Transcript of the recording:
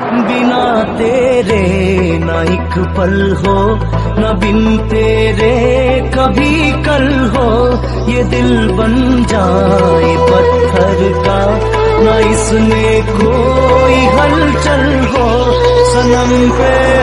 बिना तेरे ना एक पल हो, न बिन तेरे कभी कल हो। ये दिल बन जाए पत्थर का, न इसमें कोई हलचल हो। सनम पे